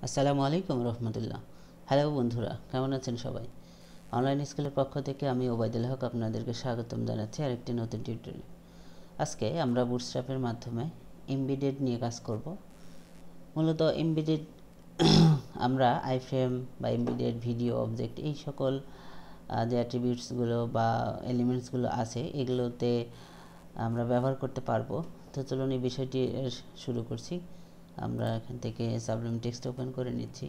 আসসালামু আলাইকুম রহমতুল্লাহ। হ্যালো বন্ধুরা, কেমন আছেন সবাই? অনলাইন স্কুলের পক্ষ থেকে আমি ওবায়দুল হক আপনাদেরকে স্বাগতম জানাচ্ছি আরেকটি নতুন টিউটোরিয়াল। আজকে আমরা বুটস্ট্র্যাপের মাধ্যমে এমবেডেড নিয়ে কাজ করব। মূলত এমবেডেড আমরা আইফ্রেম বা এমবেডেড ভিডিও অবজেক্ট এই সকল যে অ্যাট্রিবিউটসগুলো বা এলিমেন্টসগুলো আছে এগুলোতে আমরা ব্যবহার করতে পারবো। তো চলুন এই বিষয়টি শুরু করছি। আমরা এখান থেকে সাবলিম টেক্সট ওপেন করে নিচ্ছি।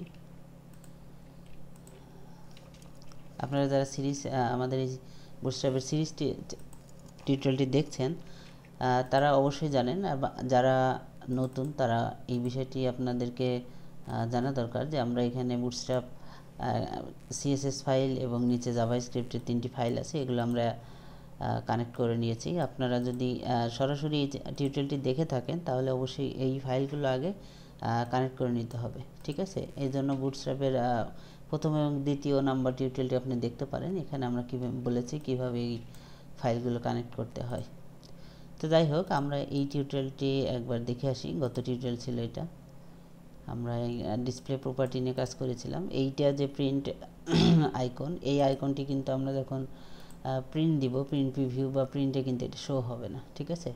আপনারা যারা সিরিজ আমাদের এই বুটস্ট্র্যাপের সিরিজ টিউটোরিয়ালটি দেখছেন তারা অবশ্যই জানেন, আর যারা নতুন তারা এই বিষয়টি আপনাদেরকে জানা দরকার যে আমরা এখানে বুটস্ট্র্যাপ সিএসএস ফাইল এবং নিচে জাভাস্ক্রিপ্টের 3টি ফাইল আছে, এগুলো আমরা কানেক্ট করে নিয়েছি। আপনারা যদি সরাসরি এই টিউটোরিয়ালটি দেখে থাকেন তাহলে অবশ্যই এই ফাইলগুলো আগে কানেক্ট করে নিতে হবে, ঠিক আছে? এই জন্য বুটস্ট্র্যাপের প্রথম এবং দ্বিতীয় নাম্বার টিউটোরিয়ালটি আপনি দেখতে পারেন। এখানে আমরা কীভাবে বলেছি কীভাবে এই ফাইলগুলো কানেক্ট করতে হয়। তো যাই হোক, আমরা এই টিউটোরিয়ালটি একবার দেখে আসি। গত টিউটোরিয়াল ছিল এটা, আমরা ডিসপ্লে প্রপার্টি নিয়ে কাজ করেছিলাম। এইটা যে প্রিন্ট আইকন, এই আইকনটি কিন্তু আমরা যখন প্রিন্ট দিব, প্রিন্ট প্রিভিউ বা প্রিন্টে কিন্তু এটা শো হবে না, ঠিক আছে?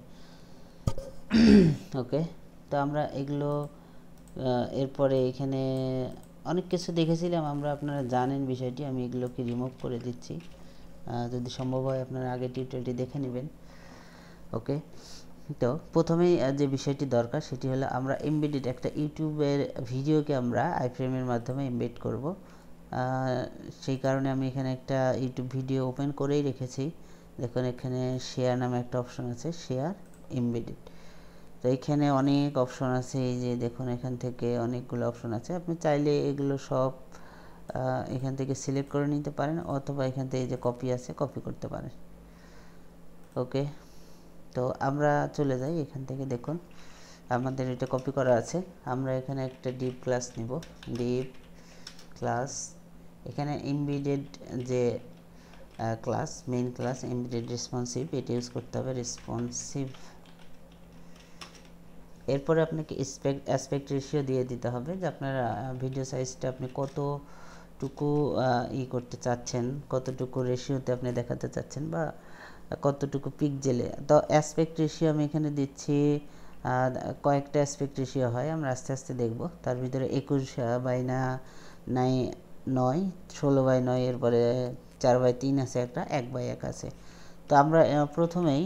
ওকে, তো আমরা এগুলো এরপরে এখানে অনেক কিছু দেখেছিলাম আমরা, আপনারা জানেন বিষয়টি। আমি এগুলোকে রিমুভ করে দিচ্ছি, যদি সম্ভব হয় আপনারা আগে টিউটোরিয়ালটি দেখে নেবেন। ওকে, তো প্রথমেই যে বিষয়টি দরকার সেটি হলো আমরা এমবেডেড একটা ইউটিউবের ভিডিওকে আমরা আইফ্রেমের মাধ্যমে এমবেড করব। সেই কারণে আমি এখানে একটা ইউটিউব ভিডিও ওপেন করেই রেখেছি। দেখুন এখানে শেয়ার নামে একটা অপশন আছে, শেয়ার এমবেডেড। তো এখানে অনেক অপশন আছে, এই যে দেখুন এখান থেকে অনেকগুলো অপশন আছে। আপনি চাইলে এগুলো সব এখান থেকে সিলেক্ট করে নিতে পারেন, অথবা এখান থেকে যে কপি আছে কপি করতে পারেন। ওকে, তো আমরা চলে যাই এখান থেকে। দেখুন আমাদের এটা কপি করা আছে। আমরা এখানে একটা ডিপ ক্লাস নিব, ডিপ ক্লাস। এখানে এমবেডেড যে class, main class embedded responsive, এটা ইউজ করতে হবে, রেসপন্সিভ। এরপরে আপনাকে অ্যাসপেক্ট রেশিও দিয়ে দিতে হবে যে আপনার ভিডিও সাইজটা আপনি কতটুকু করতে চাচ্ছেন, কতটুকু রেশিওতে আপনি দেখাতে চাচ্ছেন, বা কতটুকু পিক্সেলে। তো অ্যাসপেক্ট রেশিও আমি এখানে দিচ্ছি, কয়েকটা অ্যাসপেক্ট রেশিও হয়, আমরা আস্তে আস্তে দেখব। তার ভিতরে 21/9, 16/9, এরপরে 4/3 আছে, একটা 1/1 আছে। তো আমরা প্রথমেই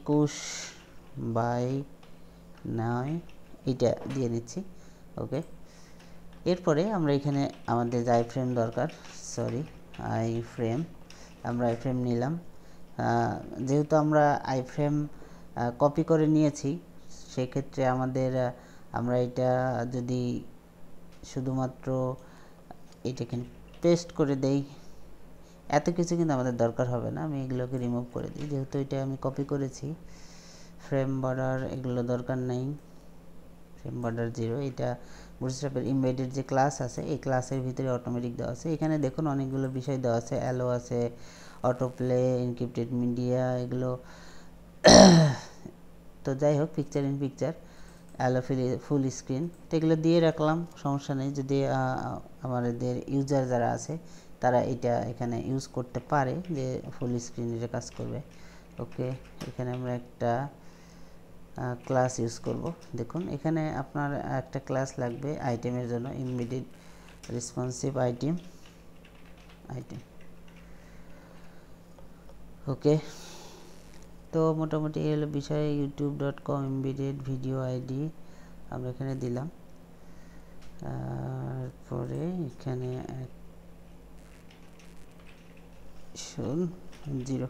21/9 এটা দিয়ে নিচ্ছি। ওকে, এরপরে আমরা এখানে আমাদের যে আইফ্রেম দরকার, সরি আইফ্রেম, আমরা আইফ্রেম নিলাম। যেহেতু আমরা আইফ্রেম কপি করে নিয়েছি, সেক্ষেত্রে আমাদের আমরা এটা যদি শুধুমাত্র এটাকে পেস্ট করে দেই, এত কিছু কিন্তু আমাদের দরকার হবে না। আমি এগুলোকে রিমুভ করে দিই, যেহেতু এটা আমি কপি করেছি। ফ্রেম বর্ডার এগুলো দরকার নেই, ফ্রেম বর্ডার 0। এটা বুটস্ট্র্যাপের এমবেডেড যে ক্লাস আছে, এই ক্লাসের ভিতরে অটোমেটিক দেওয়া আছে। এখানে দেখুন অনেকগুলো বিষয় দেওয়া আছে, অ্যালো আছে, অটো প্লে, এনক্রিপ্টেড মিডিয়া, এগুলো। তো যাই হোক, picture in picture, allow full screen, তো এগুলো দিয়ে রাখলাম, সমস্যা নেই। যদি আমাদের ইউজার যারা আছে তারা এটা এখানে ইউজ করতে পারে, যে ফুল স্ক্রিন এটা কাজ করবে। ওকে, এখানে আমরা একটা ক্লাস ইউজ করব। দেখুন এখানে আপনার একটা ক্লাস লাগবে আইটেমের জন্য, এমবেডেড রেসপন্সিভ আইটেম। ওকে, তো মোটামুটি এই হলো বিষয়। youtube.com এমবেডেড ভিডিও আইডি আমরা এখানে দিলাম। তারপরে এখানে 0,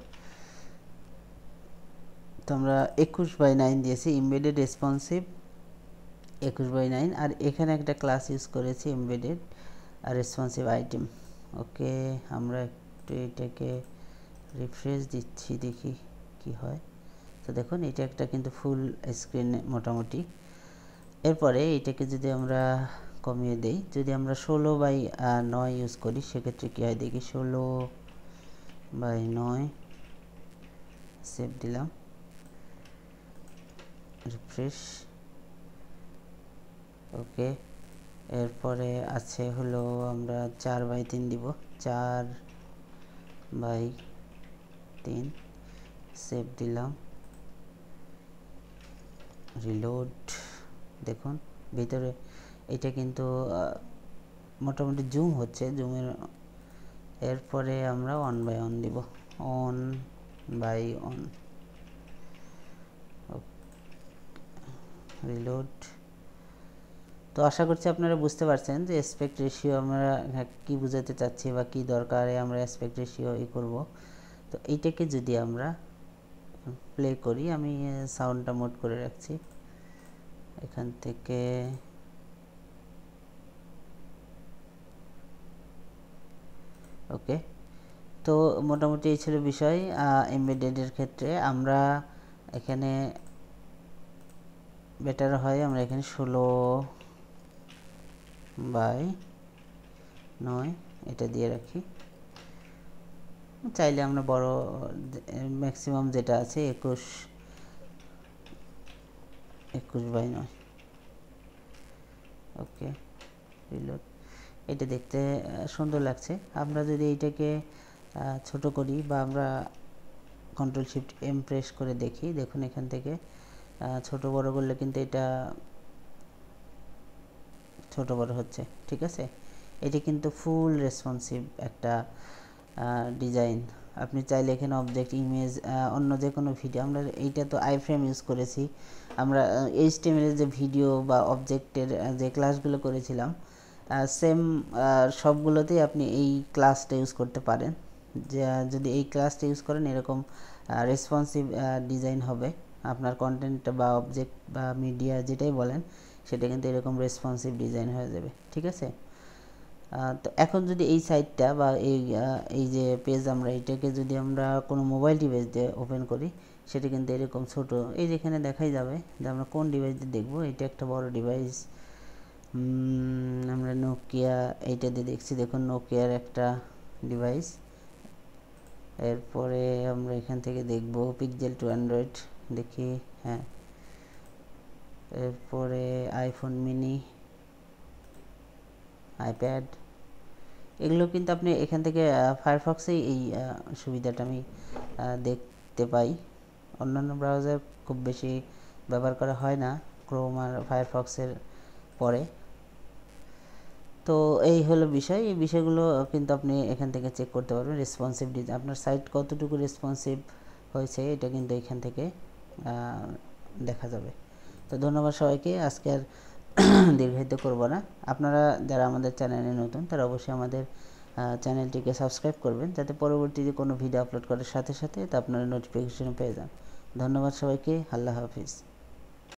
তো আমরা 21/9 দিয়েছি, এমবেডেড রেসপন্সিভ 21/9। আর এখানে একটা ক্লাস ইউজ করেছি এমবেডেড রেসপন্সিভ আইটেম। ওকে, আমরা একটু এটাকে রিফ্রেশ দিচ্ছি, দেখি কি হয়। তো দেখুন এটা একটা কিন্তু ফুল স্ক্রিন মোটামুটি। এরপরে এটাকে যদি আমরা কমিয়ে দেই, যদি আমরা 16/9 ইউজ করি, সেক্ষেত্রে কী হয় দেখি। 16/9 সেভ দিলাম, রিফ্রেশ। ওকে, এরপরে আছে হলো আমরা 4/3 দিব, 4/3 সেভ দিলাম, রিলোড। দেখুন ভিতরে এটা কিন্তু মোটামুটি জুম হচ্ছে, জুমের। এরপরে আমরা 1/1 দিব, 1/1 রিলোড। তো আশা করছি আপনারা বুঝতে পারছেন যে অ্যাসপেক্ট রেশিও আমরা কি বোঝাতে চাচ্ছি বা কি দরকারে আমরা অ্যাসপেক্ট রেশিও করব। তো এইটাকে যদি আমরা প্লে করি, আমি সাউন্ডটা মোড করে রাখছি এখান থেকে। ওকে, তো মোটামুটি এই ছিল বিষয় এমবেডেডের ক্ষেত্রে। আমরা এখানে বেটার হয় আমরা এখানে 16/9 এটা দিয়ে রাখি। চাইলে আমরা বড় ম্যাক্সিমাম যেটা আছে 21/9। Okay, reload. এটা দেখতে সুন্দর লাগছে। আমরা যদি এইটাকে ছোট করি বা আমরা কন্ট্রোল শিফট এম প্রেস করে দেখি, দেখুন এখান থেকে ছোট বড় করলে কিন্তু এটা ছোট বড় হচ্ছে, ঠিক আছে। এটি কিন্তু ফুল রেসপন্সিভ একটা ডিজাইন। আপনি চাইলে এখানে অবজেক্ট, ইমেজ, অন্য যে কোনো ভিডিও, আমরা এইটা তো আইফ্রেম ইউজ করেছি, আমরা এইচটিএমএল যে ভিডিও বা অবজেক্টের যে ক্লাসগুলো করেছিলাম সেম সবগুলোতেই আপনি এই ক্লাসটা ইউজ করতে পারেন। যদি এই ক্লাসটা ইউজ করেন এরকম রেসপন্সিভ ডিজাইন হবে। আপনার কন্টেন্ট বা অবজেক্ট বা মিডিয়া যেটাই বলেন সেটা কিন্তু এরকম রেসপন্সিভ ডিজাইন হয়ে যাবে, ঠিক আছে। তো এখন যদি এই সাইটটা বা এই যে পেজ, আমরা এটাকে যদি আমরা কোনো মোবাইল ডিভাইস দিয়ে ওপেন করি, সেটা কিন্তু এরকম ছোট, এই যেখানে দেখাই যাবে যে আমরা কোন ডিভাইস দিয়ে দেখব। এটা একটা বড় ডিভাইস, আমরা নোকিয়া এইটা দিয়ে দেখছি। দেখুন নোকিয়ার একটা ডিভাইস। এরপরে আমরা এখান থেকে দেখব পিক্সেল টু অ্যান্ড্রয়েড, দেখি, হ্যাঁ। এরপরে আইফোন মিনি, আইপ্যাড, এগুলো কিন্তু আপনি এখান থেকে ফায়ারফক্সেই এই সুবিধাটা আমি দেখতে পাই। অন্যান্য ব্রাউজার খুব বেশি ব্যবহার করা হয় না ক্রোম আর ফায়ারফক্সের পরে। তো এই হলো বিষয়। এই বিষয়গুলো কিন্তু আপনি এখান থেকে চেক করতে পারবেন। রেসপন্সিভ ডিজাইন, আপনার সাইট কতটুকু রেসপন্সিভ হয়েছে এটা কিন্তু এখান থেকে দেখা যাবে। তো ধন্যবাদ সবাইকে, আজকে আর দীর্ঘায়িত করব না। আপনারা যারা আমাদের চ্যানেলে নতুন তারা অবশ্যই আমাদের চ্যানেলটিকে সাবস্ক্রাইব করবেন, যাতে পরবর্তী যে কোনো ভিডিও আপলোড করার সাথে সাথে তা আপনারা নোটিফিকেশন পেয়ে যান। ধন্যবাদ সবাইকে, আল্লাহ হাফিজ।